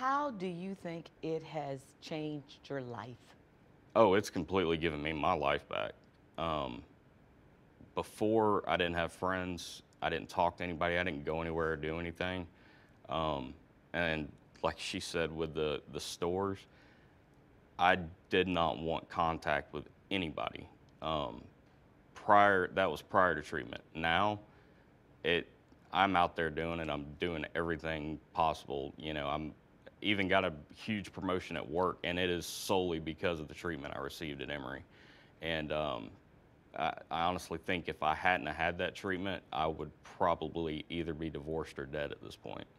How do you think it has changed your life? Oh, it's completely given me my life back. Um, Before, I didn't have friends. I didn't talk to anybody. I didn't go anywhere or do anything. Um, and like she said, with the stores, I did not want contact with anybody. Um, that was prior to treatment. Now, it, I'm out there doing it. I'm doing everything possible. I'm even got a huge promotion at work, and it is solely because of the treatment I received at Emory. And I honestly think if I hadn't have had that treatment, I would probably either be divorced or dead at this point.